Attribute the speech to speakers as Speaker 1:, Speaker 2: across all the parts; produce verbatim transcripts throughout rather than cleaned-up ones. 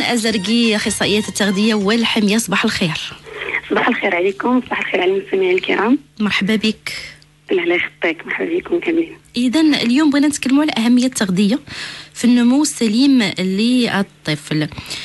Speaker 1: أزرقي أخصائية التغذية والحمية، صباح الخير.
Speaker 2: صباح الخير عليكم، صباح الخير على المستمعين الكرام.
Speaker 1: مرحبا بك.
Speaker 2: الله يخطيك، مرحبا بكم كاملين.
Speaker 1: إذا اليوم بغينا نتكلموا على أهمية التغذية في النمو السليم للطفل.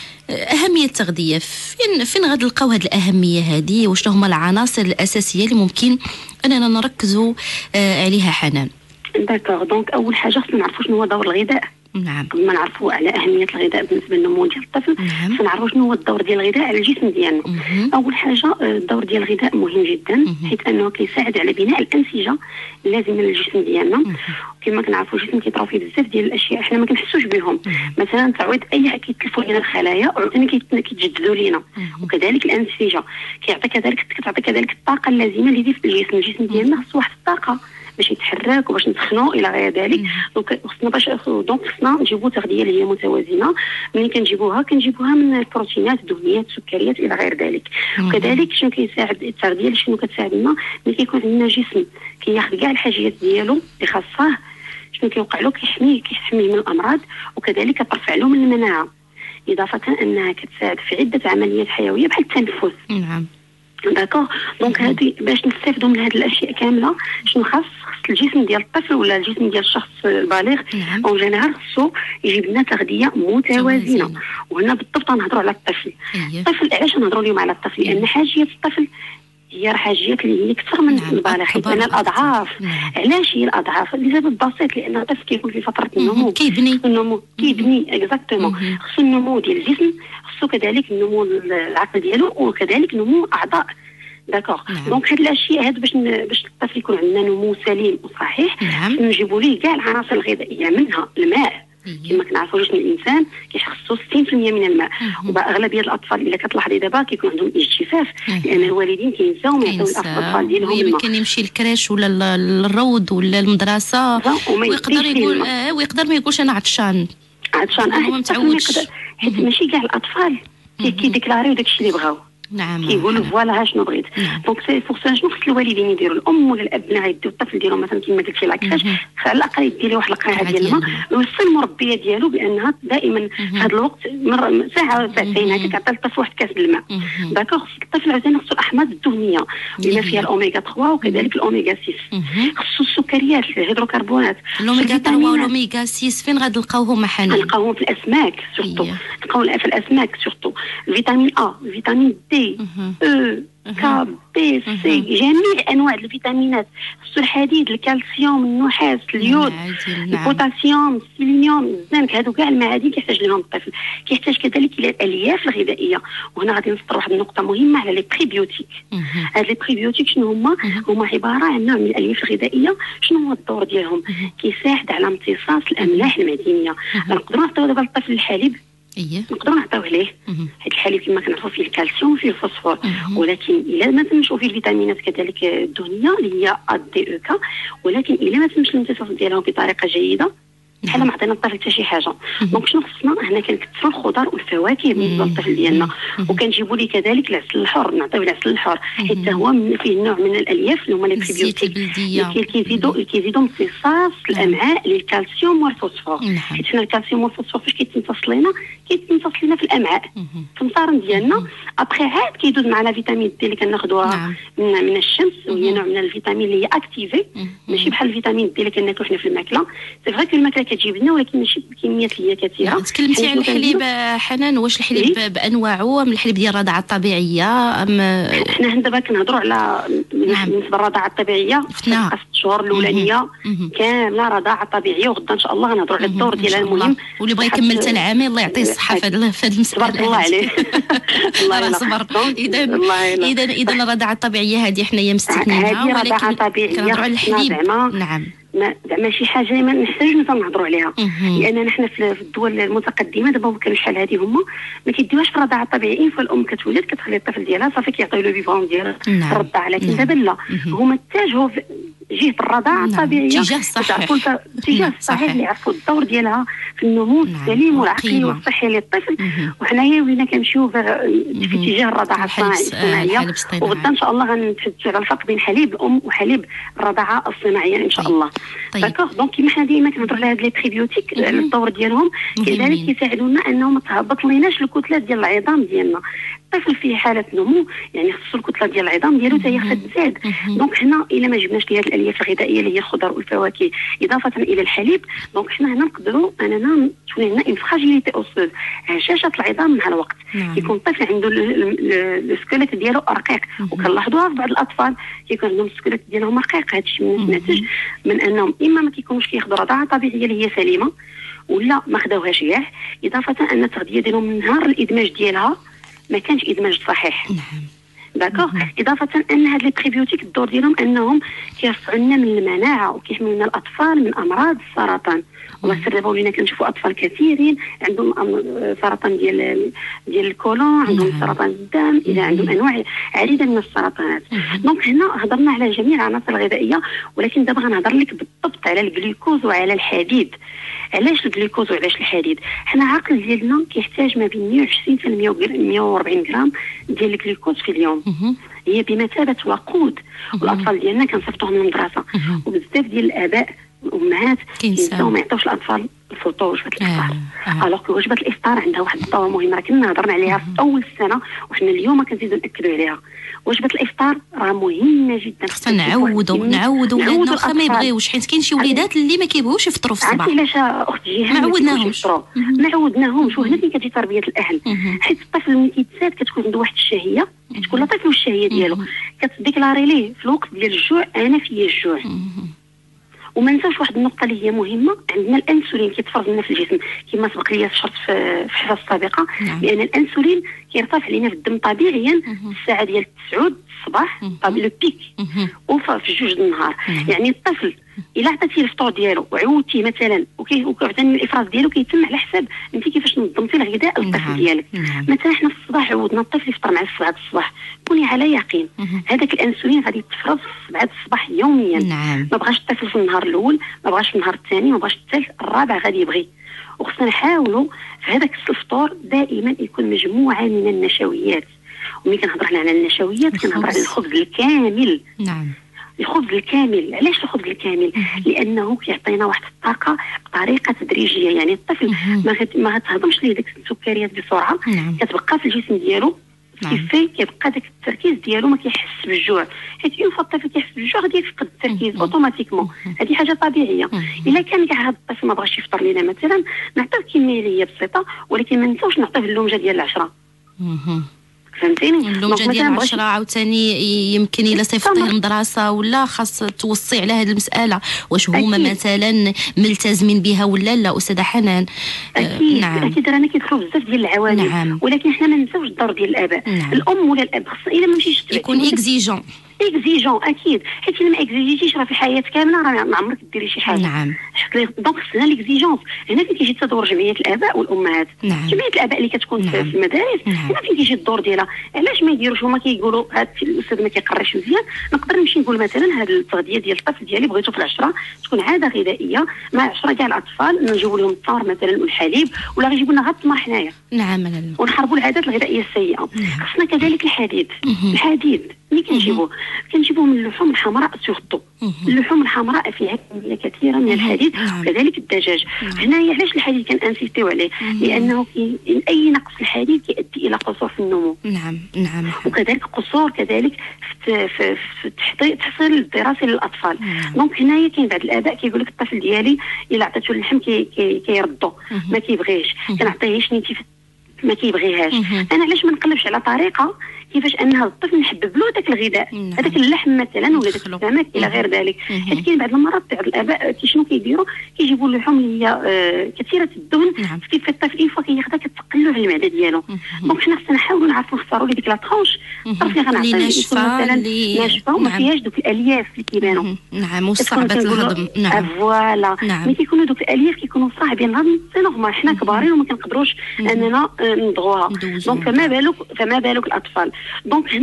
Speaker 1: أهمية التغذية فين فين غادي نلقاو هذه الأهمية هذه، وشنو هما العناصر الأساسية اللي ممكن أننا نركزوا عليها حنان؟
Speaker 2: داكوغ، دونك أول حاجة خصنا نعرفوا شنو هو دور الغذاء.
Speaker 1: نعم.
Speaker 2: قبل ما نعرفوا على أهمية الغذاء بالنسبة للنمو ديال الطفل،
Speaker 1: نعم.
Speaker 2: فنعرفوا شنو هو الدور ديال الغذاء على الجسم ديالنا. أول حاجة الدور ديال الغذاء مهم جدا،
Speaker 1: مم.
Speaker 2: حيث أنه كيساعد على بناء الأنسجة اللازمة للجسم ديالنا. كما كنعرفوا الجسم كيطراو فيه بزاف ديال الأشياء حنا ما كنحسوش بهم، مثلا تعويض أي حاجة كيتلفوا لنا الخلايا وعاوتاني كيتجددوا لنا، وكذلك الأنسجة كيعطي كذلك كتعطي كذلك الطاقة اللازمة اللي في الجسم. الجسم ديالنا خصو واحد الطاقة باش يتحرك وباش نسخنوا الى غير ذلك. دونك خصنا باش دونك خصنا نجيبوا تغذيه اللي هي متوازنه. ملي كنجيبوها كنجيبوها من البروتينات، الدهنيات، السكريات الى غير ذلك. وكذلك شنو كيساعد التغذيه، شنو كتساعدنا ملي كيكون عندنا جسم كياخذ كاع الحاجيات ديالو اللي خاصه، شنو كيوقع له؟ كيحميه كيحميه من الامراض، وكذلك كترفع له من المناعه، اضافه انها كتساعد في عده عمليات حيويه بحال التنفس.
Speaker 1: نعم.
Speaker 2: داكوغ، دونك هذه باش نستافدوا من هذه الاشياء كامله شنو خاص؟ خاص الجسم ديال الطفل ولا الجسم ديال الشخص البالغ اون جينيرال خصو يجيب لنا تغذيه متوازنه. وهنا بالضبط نهضروا على الطفل. الطفل علاش نهضروا اليوم على الطفل؟ لان حاجيات الطفل هي حاجيات اللي هي اكثر من البالغ، حيت انا الاضعاف. علاش هي الاضعاف؟ لسبب بسيط، لان الطفل كيكون في فتره النمو،
Speaker 1: كيبني
Speaker 2: النمو كيبني اكزاكتومون. خصو النمو ديال الجسم، خصو كذلك النمو العقل ديالو، وكذلك نمو اعضاء. داكوغ، دونك هاد الاشياء هاد باش باش الطفل يكون عندنا نمو سليم وصحيح،
Speaker 1: نعم.
Speaker 2: نجيبوا ليه كاع العناصر الغذائيه، منها الماء. كما كنعرفوا جسم الانسان كيخصو ستين بالمئة من الماء، وأغلبية الاطفال اللي كتلاحظي دابا كيكون عندهم اجتفاف لان الوالدين كينساو ما يعطيو الاطفال ديالهم الماء.
Speaker 1: يمكن يمشي للكراش ولا للروض ولا المدرسه ويقدر يقول آه ويقدر ما يقولش انا عطشان
Speaker 2: عطشان
Speaker 1: هو متعودش،
Speaker 2: حيت ماشي كاع الاطفال كيديكلاريو داكشي اللي بغاو.
Speaker 1: نعم.
Speaker 2: كيقولوا فوالا ها شنو بغيت. دونك سي فور سا شنو خص الوالدين يديروا؟ الام ولا الاب ملي غيديو الطفل ديالهم مثلا كما قلتي لاكراش، على الاقل يدير له واحد القرعه ديال الماء، ويوصل المربيه ديالو بانها دائما في هذا الوقت مره ساعه ساعتين هكا تعطي الطفل واحد كاس الماء. داكوغ، خص الطفل عاوتاني خصو الاحماض الدهنيه بما فيها الاوميغا ثلاثة وكذلك الاوميغا ستة. خصو السكريات، الهيدروكربونات،
Speaker 1: الاوميغا ثلاثة والاوميغا ستة فين غادي نلقاوهم حنان؟
Speaker 2: نلقاوهم في الاسماك سورتو، نلقاوهم في الاسماك سورتو الفيتامين ا، الفيتامين دي، ك، بي، سي، جميع انواع الفيتامينات. خصو الحديد، الكالسيوم، النحاس، اليود، البوتاسيوم، السيلينيوم، الزنك، هادو كاع المعادن كيحتاج لهم الطفل. كيحتاج كذلك الى الالياف الغذائيه. وهنا غادي نسطر واحد النقطه مهمه على لي بريبيوتيك. هاد لي بريبيوتيك شنو هما؟ هما عباره عن نوع من الالياف الغذائيه. شنو هو الدور ديالهم؟ كيساعد على امتصاص الاملاح المعدنيه. نقدروا نعطيو دابا للطفل الحليب،
Speaker 1: اييه
Speaker 2: نقدروا نعطيوه ليه، حيت الحليب كما كنعرفوا فيه الكالسيوم وفيه الفوسفور، ولكن الا ما تمشوا فيه الفيتامينات كذلك الدهنيه اللي هي ا دي او كا، ولكن الا ما تمش الامتصاص ديالهم بطريقه جيده بحال ما عطينا الطفل حتى شي حاجه. دونك شنو خصنا هنا؟ كنكثروا الخضر والفواكه بالنسبه للطفل ديالنا، وكنجيبوا ليه كذلك العسل الحر، نعطيوه العسل الحر حيت هو من فيه نوع من الالياف اللي هما لي بريبيوتيك اللي كيزيدوا اللي كيزيدوا امتصاص الامعاء للكالسيوم والفوسفور. حيت حنا الكالسيوم والفوسفور فاش كيتمتص لنا كيتمتص لنا في الامعاء في المصارن ديالنا. ابخي عاد كيدوز معنا فيتامين دي اللي كناخذوها من, من الشمس، وهي نوع من الفيتامين اللي هي اكتيفي، ماشي بحال الفيتامين دي اللي كناكلو حنا في الماكله. سي فري كو الماكله كتجيب لنا، ولكن ماشي بكميات اللي هي كثيره.
Speaker 1: تكلمتي على الحليب حنان، واش الحليب إيه؟ بانواعه، من الحليب ديال الرضاعه الطبيعيه ام
Speaker 2: حنا دابا كنهضروا على
Speaker 1: نعم.
Speaker 2: بالنسبه للرضاعه الطبيعيه في ست شهور الاولانيه كامله رضاعه طبيعيه، وغدا ان شاء الله غنهضروا على الدور ديالها المهم.
Speaker 1: واللي بغى يكمل حتى العام الله يعطيه الصحه في هذا المساله.
Speaker 2: تبارك الله عليه.
Speaker 1: الله يصبر. اذا اذا اذا الرضاعه الطبيعيه هذه حنايا مستثنينها،
Speaker 2: ولكن كنهضروا
Speaker 1: على الحليب. نعم،
Speaker 2: ما زعما شي حاجه ما نحتاجوش نهضروا عليها، لان حنا في الدول المتقدمه دابا كانوا شحال هذه هما ما كيديوهاش في الرضاعه الطبيعيه. فالام كتولد كتخلي الطفل ديالها صافي كيعطيو له بيبون ديال الرضاعه، لكن دابا لا، هما اتجهوا جهه الرضاعه الطبيعيه،
Speaker 1: اتجاه صحيح،
Speaker 2: اتجاه صحيح اللي يعرفوا الدور ديالها في النمو السليم والعقلي والصحي للطفل. وحنايا ولينا كنمشيو في اتجاه الرضاعه الصناعيه، وغدا ان شاء الله غنتحدثوا على الفرق بين حليب الام وحليب الرضاعه الصناعيه ان شاء الله. داكوغ دونك كيما حنا ديما كنهضروا على هاد لي بريبيوتيك الدور ديالهم كذلك كيساعدونا انه ما تهبط ليناش الكتله ديال العظام ديالنا. الطفل في حاله نمو يعني خصو الكتله ديال العظام ديالو حتى هي خصها تزاد. دونك حنا الا ما جبناش ليه هاد الالياف الغذائيه اللي هي الخضر والفواكه اضافه الى الحليب، دونك حنا هنا نقدروا اننا تكون عندنا اون فراجيليتي اوسوز، هشاشه العظام مع الوقت. كيكون الطفل عنده السكيليت ديالو رقيق، وكنلاحظوها في بعض الاطفال كيكون عندهم السكيليت ديالهم رقيق. هذا الشيء ناتج من انهم اما ما كيكونوش كياخذوا رضاعه طبيعيه اللي هي سليمه، ولا ما خداوهاش ياه، اضافه ان التغذيه ديالهم من نهار الادماج ديالها ما كانش ادماج صحيح.
Speaker 1: نعم
Speaker 2: داكوغ. اضافه ان هاد لي بريبيوتيك الدور ديالهم انهم كيرفعوا لنا من المناعه وكيحميو لنا الاطفال من امراض السرطان. وما سر ولينا كنشوفوا اطفال كثيرين عندهم سرطان ديال ديال الكولون، عندهم سرطان الدم، اذا عندهم انواع عديده من السرطانات. دونك هنا هضرنا على جميع العناصر الغذائيه، ولكن دابا غنهضر لك بالضبط على الجلوكوز وعلى الحديد. علاش الجلوكوز وعلاش الحديد؟ حنا العقل ديالنا كيحتاج ما بين مية وعشرين حتى مية وأربعين غرام ديال الجلوكوز في اليوم، هي بمثابه وقود. والاطفال ديالنا كنصيفطوهم للمدرسه، وبزاف ديال الاباء والامهات كينساو ما يعطيوش الاطفال الفطور وجبه الافطار. الوغ وجبه الافطار عندها واحد الضوء مهم، راه كنا هضرنا عليها في اول السنه وحنا اليوم كنزيدوا ناكدوا عليها. وجبه الافطار راه مهمه جدا،
Speaker 1: خصنا نعودوا نعودوا ولادنا واخا ما يبغيوش، حيت كاين شي وليدات اللي ما كيبغيوش يفطروا في الصباح.
Speaker 2: علاش اختي؟
Speaker 1: ما عودناهمش
Speaker 2: ما عودناهمش وهنا فين كتجي تربيه الاهل. حيت الطفل ملي كيتساد كتكون عنده واحد الشهيه، كتكون لا طفل والشهيه ديالو كتديكلاري ليه في الوقت ديال الجوع انا فيا الجوع. وما ننساوش واحد النقطه اللي هي مهمه، عندنا الانسولين كيتفرز لنا في الجسم كما سبق لي شرط في الحصه السابقه، لان الانسولين كيرتفع علينا في الدم طبيعيا في الساعه ديال تسعود الصباح طبيعي لو بيك، وفي جوج النهار. يعني الطفل الا عطيتيه الفطور ديالو وعودتيه مثلا وكيعطيني الافراز ديالو كيتم على حساب انت كيفاش نظمتي الغذاء للطفل ديالك. مثلا حنا في الصباح عودنا الطفل يفطر مع السبعة الصباح، كوني على يقين هذاك الانسولين غادي يتفرز في السبعة الصباح يوميا.
Speaker 1: نعم.
Speaker 2: ما بغاش الطفل في النهار الاول، ما بغاش في النهار الثاني، ما بغاش الثالث، الرابع غادي يبغي. وخصنا نحاولوا في هذاك الفطور دائما يكون مجموعه من النشويات. وملي كنهضر على النشويات كنهضر على الخبز الكامل.
Speaker 1: نعم.
Speaker 2: الخبز الكامل. علاش الخبز الكامل؟ لانه كيعطينا واحد الطاقه بطريقه تدريجيه. يعني الطفل ما ما غتهضمش ليه ديك السكريات بسرعه، كتبقى في الجسم ديالو كيفاش كيبقى داك التركيز ديالو ما كيحس بالجوع. حيت اون فوا الطفل كيحس بالجوع غادي يفقد التركيز اوتوماتيكمون، هذه حاجه طبيعيه. الا كان كاع هذا الطفل ما بغاش يفطر لينا مثلا نعطيه كميه اللي هي بسيطه، ولكن ما نساوش نعطيه اللومجه ديال العشره. فهمتيني؟
Speaker 1: اللومجه ديال العشرة عاوتاني يمكن الا صيفطيه المدرسه ولا خاص توصي على هذه المساله، واش هما مثلا ملتزمين بها ولا لا استاذه حنان؟
Speaker 2: اكيد. نعم. اكيد رانا كيدخلوا بزاف ديال العوامل. نعم. ولكن حنا ما ننساوش الدور ديال الاباء. نعم. الام ولا الاب خص الا ما مشيش
Speaker 1: يكون اكزيجون
Speaker 2: اكزيجون اكيد، حيت الا ما اكزيجيتيش راه في الحياه كامله راه ما عمرك ديري شي حاجه.
Speaker 1: نعم.
Speaker 2: دونك خصنا ليكزيجونس. هنا فين كيجي تدور جمعيه الاباء والامهات. نعم. جمعيه الاباء اللي كتكون نعم. في المدارس. نعم. هنا فين كيجي الدور ديالها. علاش ما يديروش هما كيقولوا هذا الاستاذ ما كيقريش مزيان، نقدر نمشي نقول مثلا هذه التغذيه ديال الطفل ديالي بغيتو في العشره تكون عاده غذائيه مع عشره كاع الاطفال، نجيبوا لهم التمر مثلا والحليب، ولا غيجيبوا لنا غير التمر حنايا.
Speaker 1: نعم.
Speaker 2: ونحاربوا العادات الغذائيه السيئه. نعم. خصنا كذلك الحديد. الحديد ملي كنجيبوه كنجيبوه من اللحوم الحمراء سورتو. اللحوم الحمراء فيها كميه كثيره من الحديد، وكذلك الدجاج. هنايا علاش الحديد كنانسيستيو عليه؟ لانه كي اي نقص في الحديد كيؤدي الى قصور في النمو.
Speaker 1: نعم نعم.
Speaker 2: وكذلك قصور كذلك في في, في التحصيل الدراسي للاطفال. دونك هنايا كاين بعض الاباء كيقول لك الطفل ديالي الا عطيته اللحم كي كي كيردو ما كيبغيش، كنعطيه شنيتي ما كيبغيهاش. انا علاش ما نقلبش على طريقه كيفاش ان هذا الطفل نحبب له داك الغذاء، هذاك اللحم مثلا ولا داك السمك الى غير ذلك. حيت كاين بعض المرات بعض الاباء كي شنو كيديروا كيجيبوا اللحوم اللي هي آه كثيره الدهن، كيف الطفل اين فوا كياخذها كتثقل له على المعده ديالو. دونك حنا خصنا نحاولوا نعرفوا نختاروا لي ديك لا طرونش الطرف اللي غنعطيه مثلا ناشفه وما فيهاش دوك الالياف اللي كيبانوا.
Speaker 1: نعم. وصعبه الهضم. نعم.
Speaker 2: فوالا. ملي كيكونوا دوك الالياف كيكونوا صعبين الهضم سي نورمال، حنا كبارين وما كنقدروش اننا نضغوها. دونك فما بالك فما بالك الاطفال. دونك هنا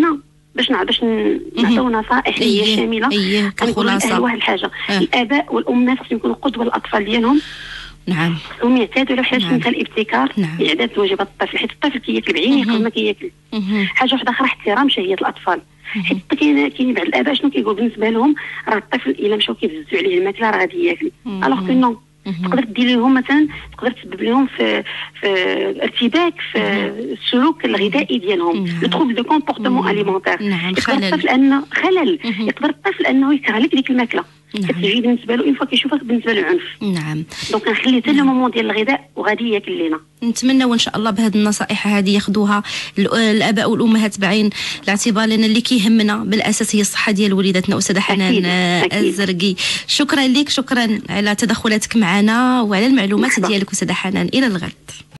Speaker 2: باش باش نعطيو نصائح اللي هي شامله.
Speaker 1: اييه كخلاصه
Speaker 2: واحد الحاجه آه. الاباء والامهات خصهم يكونوا قدوه للاطفال ديالهم.
Speaker 1: نعم.
Speaker 2: خصهم يعتادوا على حاجه اسمها الابتكار.
Speaker 1: نعم.
Speaker 2: اعداد وجبات الطفل، حيت الطفل كياكل بعينيه قبل ما كياكل. حاجه واحده اخرى احترام شهيه الاطفال، حيت كاين كاين بعض الاباء شنو كيقول بالنسبه لهم راه الطفل الا مشاو كيفزوا عليه الماكله راه غادي ياكل، الوغ كو نو تقدر دير لهم مثلا، تقدر تسبب لهم في في ارتباك في السلوك الغذائي ديالهم، لو تروبل دو كومبورتمون اليمونتير. يقدر الطفل انه خلل، يقدر الطفل انه يكره لك ديك الماكله كتجي بالنسبه له، اون فوا كيشوفها بالنسبه له عنف.
Speaker 1: نعم.
Speaker 2: دونك نخلي حتى لو مومون ديال الغذاء وغادي ياكل لينا.
Speaker 1: نتمنى وان شاء الله بهذه النصائح هذه ياخذوها الاباء والامهات بعين الاعتبار، لان اللي كيهمنا بالاساس هي الصحه ديال وليداتنا. استاذه حنان الزرقي، شكرا لك، شكرا على تدخلاتك معنا وعلى المعلومات ديالك استاذه حنان. الى الغد.